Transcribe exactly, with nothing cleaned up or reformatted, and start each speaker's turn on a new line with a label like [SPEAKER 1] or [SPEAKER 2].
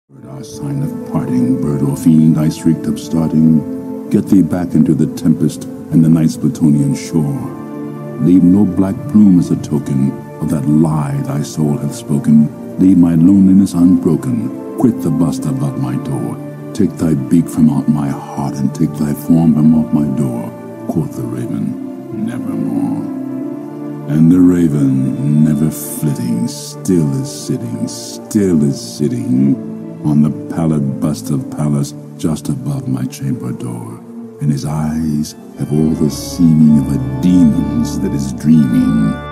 [SPEAKER 1] Bird, our sign of parting, bird or fiend, I shrieked upstarting, get thee back into the tempest and the night's Plutonian shore. Leave no black plume as a token of that lie thy soul hath spoken. Leave my loneliness unbroken, quit the bust above my door. Take thy beak from out my heart and take thy form from off my door. Quoth the raven, nevermore. And the raven, never flitting, still is sitting, still is sitting on the pallid bust of Pallas just above my chamber door, and his eyes have all the seeming of a demon's that is dreaming.